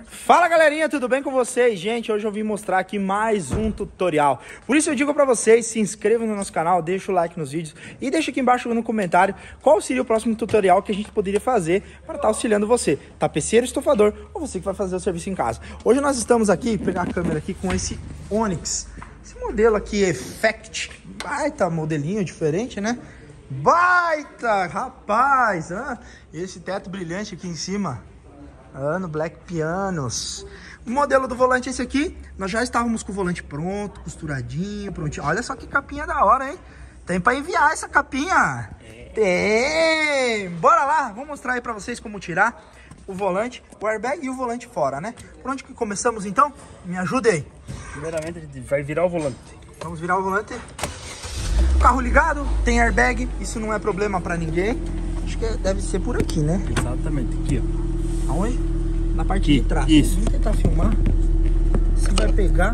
Fala galerinha, tudo bem com vocês? Gente, hoje eu vim mostrar aqui mais um tutorial. Por isso eu digo pra vocês, se inscrevam no nosso canal, deixa o like nos vídeos e deixa aqui embaixo no comentário qual seria o próximo tutorial que a gente poderia fazer para estar auxiliando você, tapeceiro, estofador ou você que vai fazer o serviço em casa. Hoje nós estamos aqui, vou pegar a câmera aqui com esse Onix, esse modelo aqui Effect, baita modelinho diferente, né? Baita, rapaz, esse teto brilhante aqui em cima. No Black Pianos. O modelo do volante é esse aqui. Nós já estávamos com o volante pronto, costuradinho, prontinho. Olha só que capinha da hora, hein? Tem para enviar essa capinha? Tem! Bora lá, vou mostrar aí para vocês como tirar o volante, o airbag e o volante fora, né? Por onde que começamos então? Me ajude aí. Primeiramente a gente vai virar o volante. Vamos virar o volante. Carro ligado, tem airbag, isso não é problema para ninguém. Acho que deve ser por aqui, né? Exatamente, aqui ó. Aonde? Na parte de trás. Isso. Vamos tentar filmar. Você vai pegar.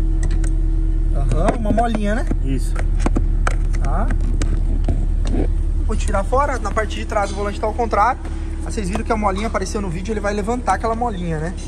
Uma molinha, né? Isso. Tá. Vou tirar fora. Na parte de trás o volante tá ao contrário. Vocês viram que a molinha apareceu no vídeo. Ele vai levantar aquela molinha, né?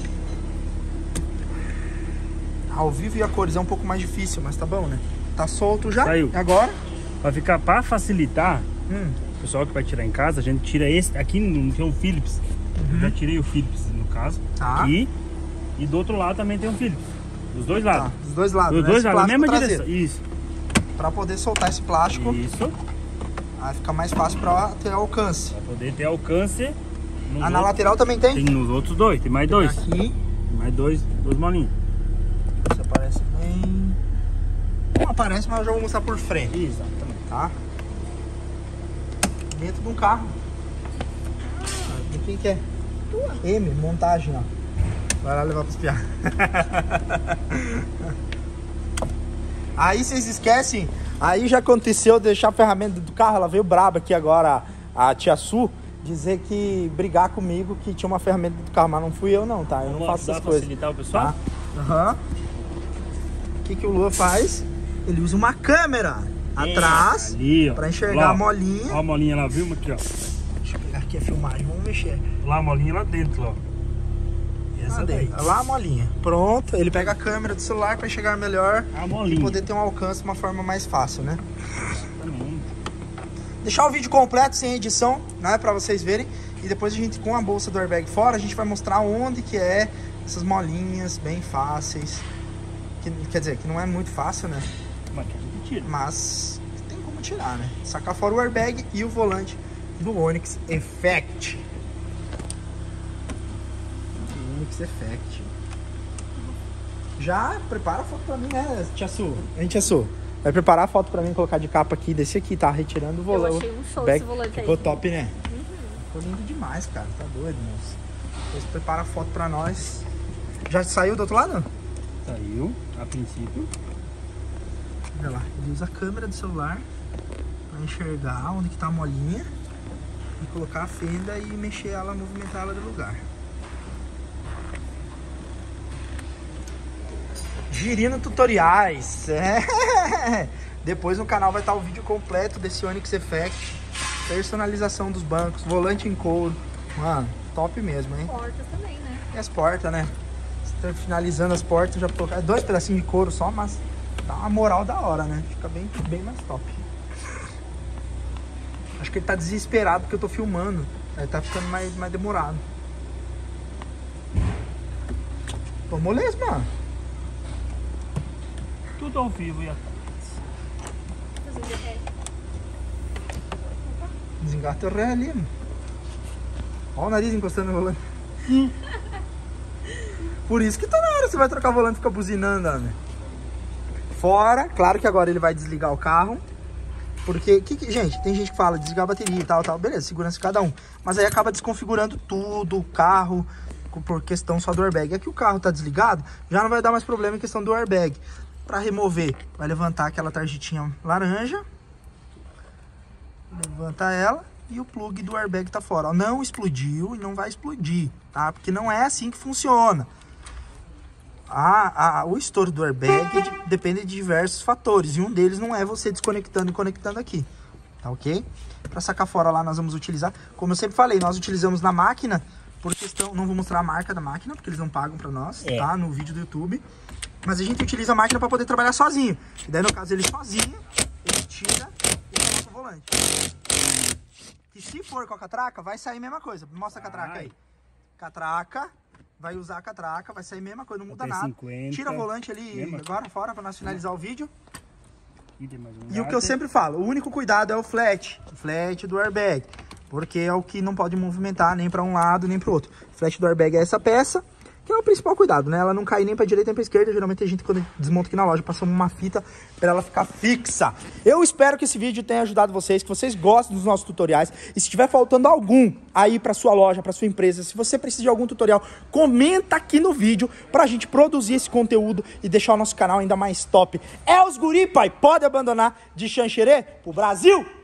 Ao vivo e a cores é um pouco mais difícil, mas tá bom, né? Tá solto já. Saiu. E agora? Vai ficar para facilitar. O pessoal que vai tirar em casa, a gente tira esse. Aqui não tem um Phillips. Eu já tirei o Phillips, no caso. Tá. Aqui. E do outro lado também tem um Phillips. Dos dois lados. Tá, dos dois lados. Dos dois lados, na mesma direção. Isso. Pra poder soltar esse plástico. Isso. Aí fica mais fácil pra ter alcance. Pra poder ter alcance. Na lateral também tem? Tem nos outros dois, tem mais dois. Aqui. Tem mais dois molinhos. Isso aparece bem. Não aparece, mas eu já vou mostrar por frente. Exatamente. Tá? Dentro de um carro. Quem que é? M, montagem, ó. Vai lá levar pros piá. Aí vocês esquecem. Aí já aconteceu deixar a ferramenta do carro. Ela veio braba aqui agora, a tia Su, dizer que brigar comigo que tinha uma ferramenta do carro, mas não fui eu não, tá? Eu não faço essas coisas. Facilitar o pessoal? Tá? O que o Lua faz? Ele usa uma câmera atrás para enxergar a molinha. Olha a molinha lá, viu? Aqui, ó. Deixa eu pegar aqui a filmagem, vamos mexer. Lá a molinha lá dentro, ó. Essa daí. Lá a molinha. Pronto, ele pega a câmera do celular para enxergar melhor a molinha. E poder ter um alcance de uma forma mais fácil, né? Deixar o vídeo completo, sem edição, né? Para vocês verem. E depois a gente, com a bolsa do airbag fora, a gente vai mostrar onde que é essas molinhas bem fáceis. Quer dizer, que não é muito fácil, né? Mas tem como tirar, né? Sacar fora o airbag e o volante do Onix Effect. Onix Effect. Já prepara a foto pra mim, né, tia Su? Hein, tia Su? Vai preparar a foto pra mim, colocar de capa aqui desse aqui, tá? Retirando o volante. Eu achei um show esse volante aí. Ficou top, né? Ficou lindo demais, cara. Tá doido, moço. Depois prepara a foto pra nós. Já saiu do outro lado? Saiu, a princípio. Olha lá, ele usa a câmera do celular para enxergar onde que tá a molinha e colocar a fenda e mexer ela, movimentar ela do lugar. Girino Tutoriais. Depois no canal vai estar o vídeo completo desse Onix Effect. Personalização dos bancos, volante em couro. Mano, top mesmo, hein? Portas também, né? E as portas, né? Finalizando as portas, já colocar 2 pedacinhos de couro só, mas dá uma moral da hora, né? Fica bem mais top. Acho que ele tá desesperado porque eu tô filmando. Aí tá ficando mais demorado. Tô moleza, mano. Tudo ao vivo e a Desengata o ré ali, mano. Olha o nariz encostando no volante. Por isso que toda hora você vai trocar o volante e fica buzinando, né? Fora, claro que agora ele vai desligar o carro. Porque, gente, tem gente que fala desligar a bateria e tal, beleza, segurança de cada um. Mas aí acaba desconfigurando tudo, o carro, por questão só do airbag. Aqui o carro tá desligado, já não vai dar mais problema em questão do airbag. Para remover, vai levantar aquela tarjetinha laranja. Levanta ela e o plug do airbag tá fora. Ó, não explodiu e não vai explodir, tá? Porque não é assim que funciona. O estouro do airbag depende de diversos fatores. E um deles não é você desconectando e conectando aqui. Tá ok? Para sacar fora lá nós vamos utilizar, como eu sempre falei, nós utilizamos na máquina por questão, não vou mostrar a marca da máquina, porque eles não pagam pra nós, É. tá? No vídeo do YouTube. Mas a gente utiliza a máquina pra poder trabalhar sozinho. E daí, no caso, ele sozinho, ele tira e coloca o volante. E se for com a catraca, vai sair a mesma coisa. Mostra a catraca aí. Catraca, vai usar a catraca, vai sair a mesma coisa, não muda nada. 50, Tira o volante ali mesma agora fora pra nós finalizar o vídeo. Aqui tem mais um E o que eu sempre falo, o único cuidado é o flat do airbag. Porque é o que não pode movimentar nem para um lado nem para o outro. O flat do airbag é essa peça, que é o principal cuidado, né? Ela não cai nem para direita nem para esquerda. Geralmente a gente, quando desmonta aqui na loja, passa uma fita para ela ficar fixa. Eu espero que esse vídeo tenha ajudado vocês, que vocês gostem dos nossos tutoriais. E se tiver faltando algum aí para sua loja, para sua empresa, se você precisa de algum tutorial, comenta aqui no vídeo pra gente produzir esse conteúdo e deixar o nosso canal ainda mais top. É os guri, pai, pode abandonar de Xanxerê pro Brasil!